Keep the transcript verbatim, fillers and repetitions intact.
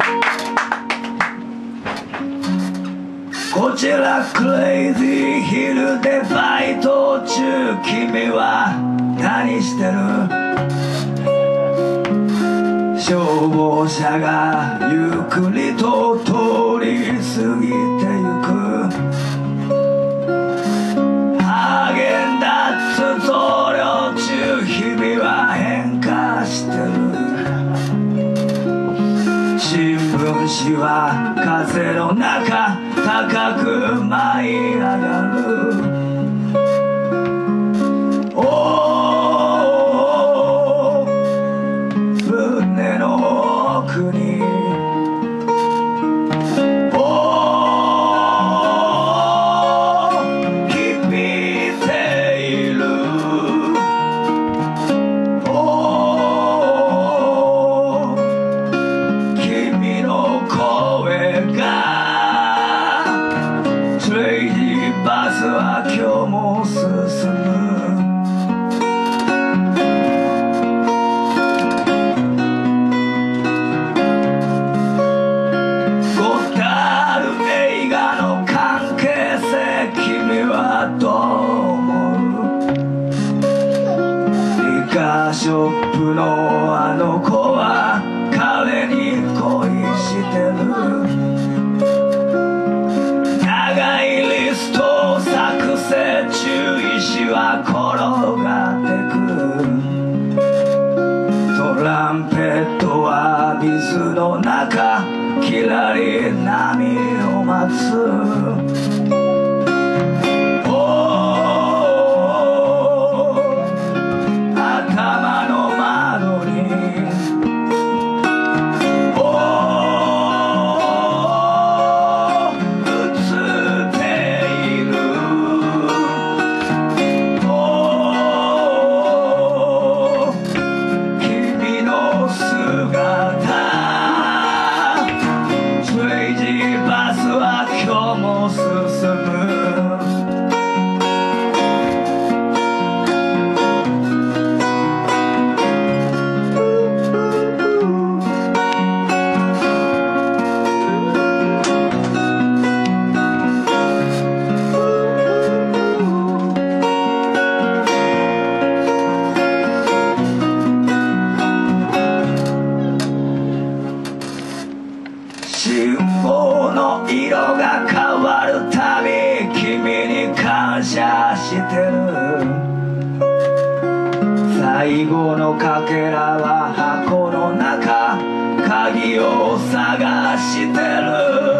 こちらクレイジーヒルでバイト中、君は何してる？消防車がゆっくりと通り過ぎてゆく。ハーゲンダッツ増量中、日々は変化してる。新聞紙は風の中高く舞い上がる。おー船の奥におー響いている。おー君の声がバスは今日も進む。ゴダール映画の関係性、君はどう思う？リカーショップのあの子は彼に恋してる。長いリスト作成中、石は転がってく。トランペットは水の中、きらり波を待つ。バスは今日も進む。信号の色が変わるたび、君に感謝してる。最後のかけらは箱の中、鍵を探してる。